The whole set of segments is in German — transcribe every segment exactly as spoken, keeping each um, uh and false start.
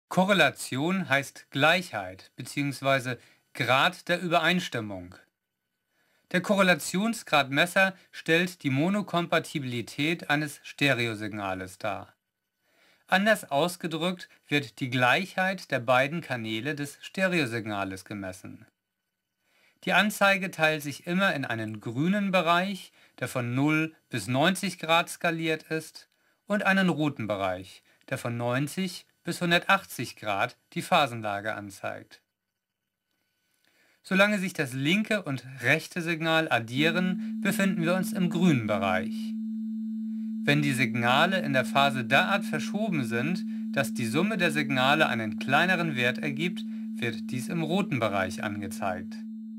Korrelation heißt Gleichheit bzw. Grad der Übereinstimmung. Der Korrelationsgradmesser stellt die Monokompatibilität eines Stereosignales dar. Anders ausgedrückt wird die Gleichheit der beiden Kanäle des Stereosignales gemessen. Die Anzeige teilt sich immer in einen grünen Bereich, der von null bis neunzig Grad skaliert ist, und einen roten Bereich, der von neunzig bis hundertachtzig Grad die Phasenlage anzeigt. Solange sich das linke und rechte Signal addieren, befinden wir uns im grünen Bereich. Wenn die Signale in der Phase derart verschoben sind, dass die Summe der Signale einen kleineren Wert ergibt, wird dies im roten Bereich angezeigt.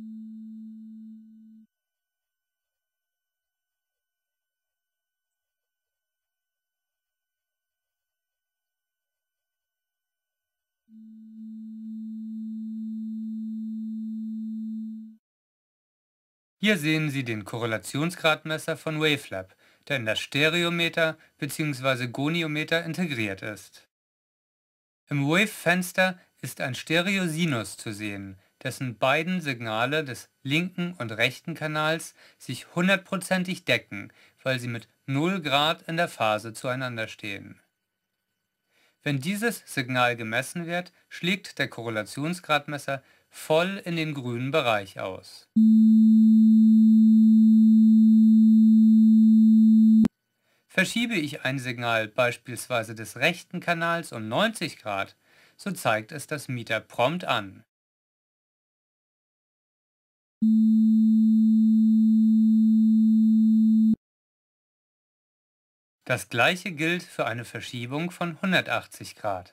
Hier sehen Sie den Korrelationsgradmesser von Wavelab, der in das Stereometer bzw. Goniometer integriert ist. Im Wave-Fenster ist ein Stereosinus zu sehen, dessen beiden Signale des linken und rechten Kanals sich hundertprozentig decken, weil sie mit null Grad in der Phase zueinander stehen. Wenn dieses Signal gemessen wird, schlägt der Korrelationsgradmesser voll in den grünen Bereich aus. Verschiebe ich ein Signal beispielsweise des rechten Kanals um neunzig Grad, so zeigt es das Meter prompt an. Das gleiche gilt für eine Verschiebung von hundertachtzig Grad.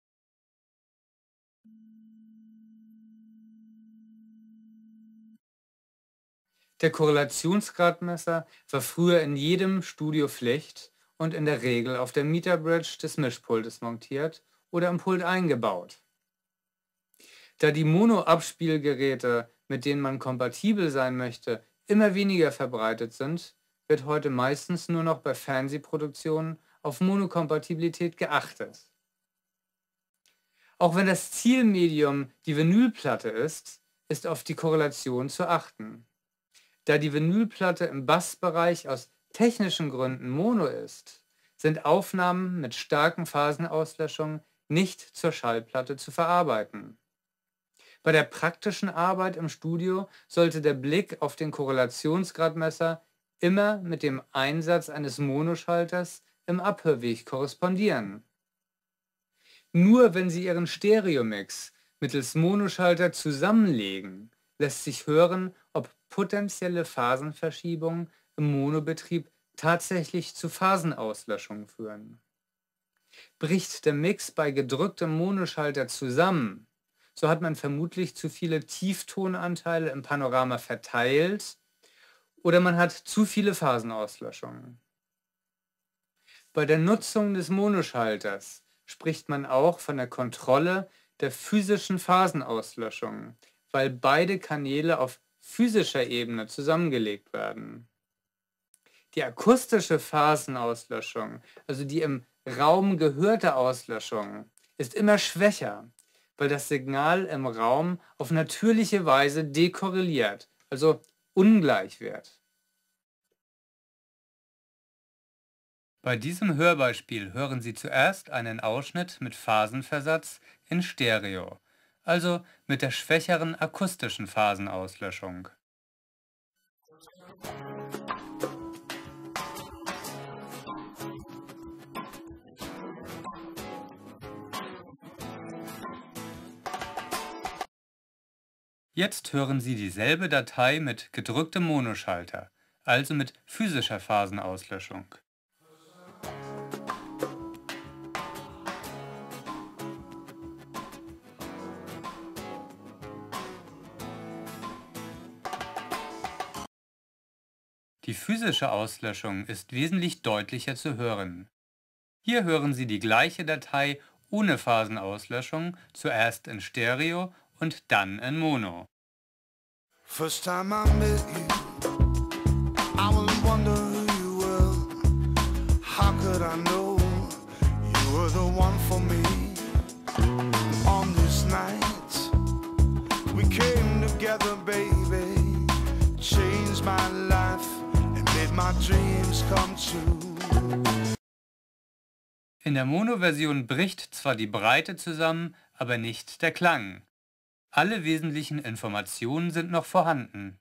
Der Korrelationsgradmesser war früher in jedem Studio Pflicht und in der Regel auf der Meterbridge des Mischpultes montiert oder im Pult eingebaut. Da die Mono-Abspielgeräte, mit denen man kompatibel sein möchte, immer weniger verbreitet sind, wird heute meistens nur noch bei Fernsehproduktionen auf Monokompatibilität geachtet. Auch wenn das Zielmedium die Vinylplatte ist, ist auf die Korrelation zu achten. Da die Vinylplatte im Bassbereich aus technischen Gründen Mono ist, sind Aufnahmen mit starken Phasenauslöschungen nicht zur Schallplatte zu verarbeiten. Bei der praktischen Arbeit im Studio sollte der Blick auf den Korrelationsgradmesser immer mit dem Einsatz eines Monoschalters im Abhörweg korrespondieren. Nur wenn Sie Ihren Stereomix mittels Monoschalter zusammenlegen, lässt sich hören, ob potenzielle Phasenverschiebungen im Monobetrieb tatsächlich zu Phasenauslöschungen führen. Bricht der Mix bei gedrücktem Monoschalter zusammen, so hat man vermutlich zu viele Tieftonanteile im Panorama verteilt oder man hat zu viele Phasenauslöschungen. Bei der Nutzung des Monoschalters spricht man auch von der Kontrolle der physischen Phasenauslöschung, weil beide Kanäle auf physischer Ebene zusammengelegt werden. Die akustische Phasenauslöschung, also die im Raum gehörte Auslöschung, ist immer schwächer, weil das Signal im Raum auf natürliche Weise dekorreliert, also ungleich wird. Bei diesem Hörbeispiel hören Sie zuerst einen Ausschnitt mit Phasenversatz in Stereo, also mit der schwächeren akustischen Phasenauslöschung. Jetzt hören Sie dieselbe Datei mit gedrücktem Monoschalter, also mit physischer Phasenauslöschung. Die physische Auslöschung ist wesentlich deutlicher zu hören. Hier hören Sie die gleiche Datei ohne Phasenauslöschung, zuerst in Stereo und dann in Mono. First time I met you, I was wonder who you were. How could I know you were the one for me? together, baby. Changed my life and made my dreams come true. In der Mono-Version bricht zwar die Breite zusammen, aber nicht der Klang. Alle wesentlichen Informationen sind noch vorhanden.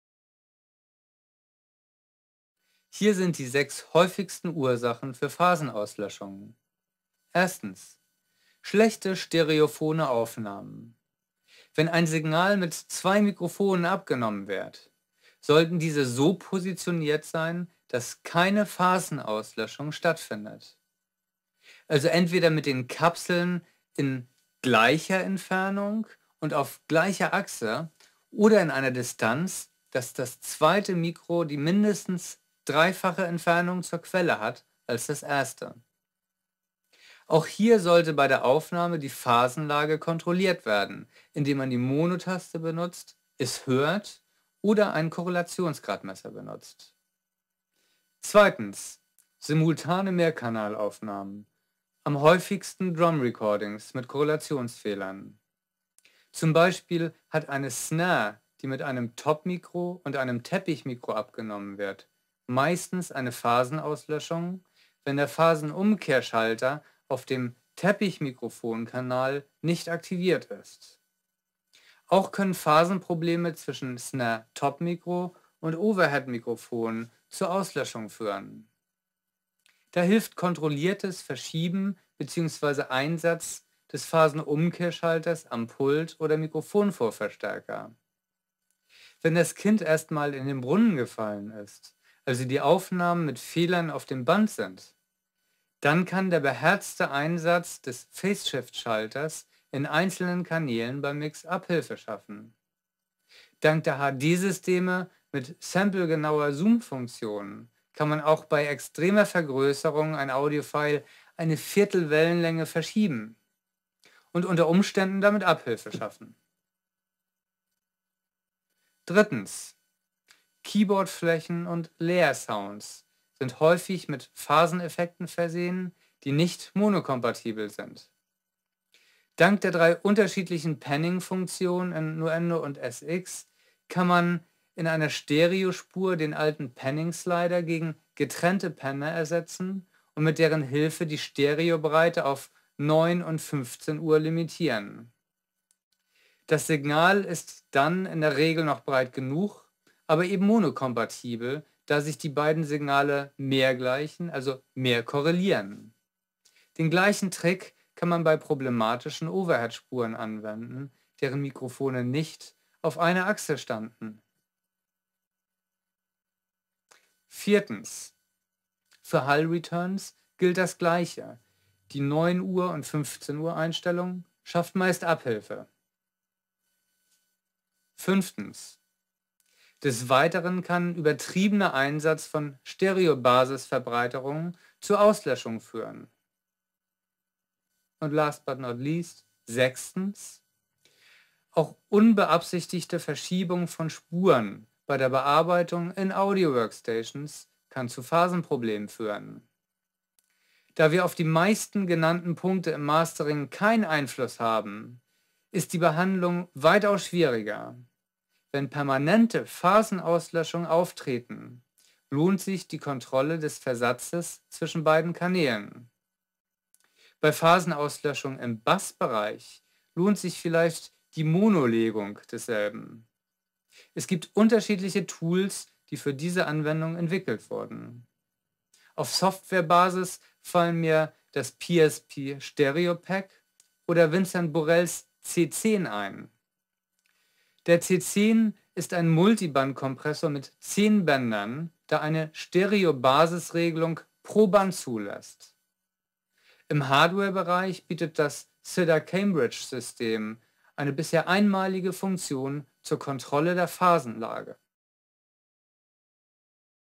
Hier sind die sechs häufigsten Ursachen für Phasenauslöschungen. Erstens. Schlechte stereophone Aufnahmen. Wenn ein Signal mit zwei Mikrofonen abgenommen wird, sollten diese so positioniert sein, dass keine Phasenauslöschung stattfindet. Also entweder mit den Kapseln in gleicher Entfernung und auf gleicher Achse oder in einer Distanz, dass das zweite Mikro die mindestens dreifache Entfernung zur Quelle hat als das erste. Auch hier sollte bei der Aufnahme die Phasenlage kontrolliert werden, indem man die Mono-Taste benutzt, es hört oder ein Korrelationsgradmesser benutzt. Zweitens. Simultane Mehrkanalaufnahmen. Am häufigsten Drum Recordings mit Korrelationsfehlern. Zum Beispiel hat eine Snare, die mit einem Top-Mikro und einem Teppichmikro abgenommen wird, meistens eine Phasenauslöschung, wenn der Phasenumkehrschalter auf dem Teppichmikrofonkanal nicht aktiviert ist. Auch können Phasenprobleme zwischen Snare-Top-Mikro und Overhead-Mikrofon zur Auslöschung führen. Da hilft kontrolliertes Verschieben bzw. Einsatz des Phasenumkehrschalters am Pult oder Mikrofonvorverstärker. Wenn das Kind erstmal in den Brunnen gefallen ist, also die Aufnahmen mit Fehlern auf dem Band sind, dann kann der beherzte Einsatz des Phase-Shift-Schalters in einzelnen Kanälen beim Mix Abhilfe schaffen. Dank der H D-Systeme mit samplegenauer Zoom-Funktion kann man auch bei extremer Vergrößerung ein Audiofile eine Viertelwellenlänge verschieben und unter Umständen damit Abhilfe schaffen. Drittens. Keyboardflächen und Layer-Sounds sind häufig mit Phaseneffekten versehen, die nicht monokompatibel sind. Dank der drei unterschiedlichen Panning-Funktionen in Nuendo und S X kann man in einer Stereospur den alten Panning-Slider gegen getrennte Panner ersetzen und mit deren Hilfe die Stereobreite auf neun und fünfzehn Uhr limitieren. Das Signal ist dann in der Regel noch breit genug, aber eben monokompatibel, da sich die beiden Signale mehr gleichen, also mehr korrelieren. Den gleichen Trick kann man bei problematischen Overhead-Spuren anwenden, deren Mikrofone nicht auf einer Achse standen. Viertens. Für Hall-Returns gilt das Gleiche. Die neun Uhr und fünfzehn Uhr Einstellung schafft meist Abhilfe. Fünftens. Des Weiteren kann übertriebener Einsatz von Stereobasisverbreiterungen zur Auslöschung führen. Und last but not least, sechstens. Auch unbeabsichtigte Verschiebung von Spuren bei der Bearbeitung in Audio-Workstations kann zu Phasenproblemen führen. Da wir auf die meisten genannten Punkte im Mastering keinen Einfluss haben, ist die Behandlung weitaus schwieriger. Wenn permanente Phasenauslöschungen auftreten, lohnt sich die Kontrolle des Versatzes zwischen beiden Kanälen. Bei Phasenauslöschung im Bassbereich lohnt sich vielleicht die Monolegung desselben. Es gibt unterschiedliche Tools, die für diese Anwendung entwickelt wurden. Auf Softwarebasis fallen mir das P S P Stereo Pack oder Vincent Borels C zehn ein. Der C zehn ist ein Multiband-Kompressor mit zehn Bändern, der eine Stereo-Basisregelung pro Band zulässt. Im Hardware-Bereich bietet das C I D A Cambridge-System eine bisher einmalige Funktion zur Kontrolle der Phasenlage.